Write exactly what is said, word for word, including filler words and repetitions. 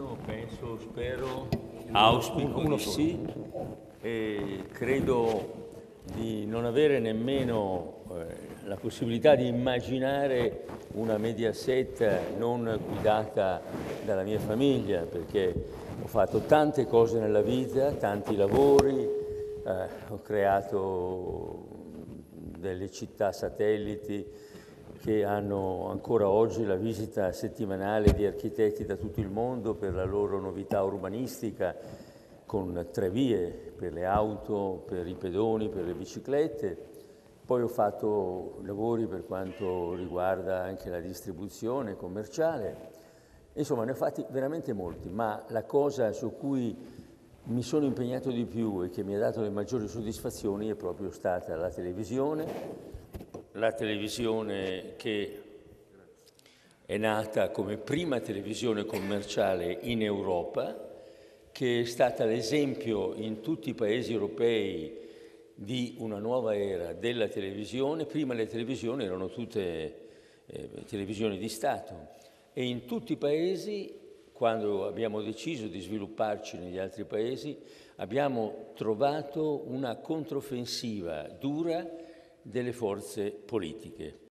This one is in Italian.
Io penso, spero, auspico di sì e credo di non avere nemmeno eh, la possibilità di immaginare una Mediaset non guidata dalla mia famiglia, perché ho fatto tante cose nella vita, tanti lavori, eh, ho creato delle città satelliti che hanno ancora oggi la visita settimanale di architetti da tutto il mondo per la loro novità urbanistica, con tre vie per le auto, per i pedoni, per le biciclette. Poi ho fatto lavori per quanto riguarda anche la distribuzione commerciale. Insomma, ne ho fatti veramente molti, ma la cosa su cui mi sono impegnato di più e che mi ha dato le maggiori soddisfazioni è proprio stata la televisione, la televisione che è nata come prima televisione commerciale in Europa, che è stata l'esempio in tutti i paesi europei di una nuova era della televisione. Prima le televisioni erano tutte eh, televisioni di Stato e in tutti i paesi, quando abbiamo deciso di svilupparci negli altri paesi, abbiamo trovato una controffensiva dura delle forze politiche.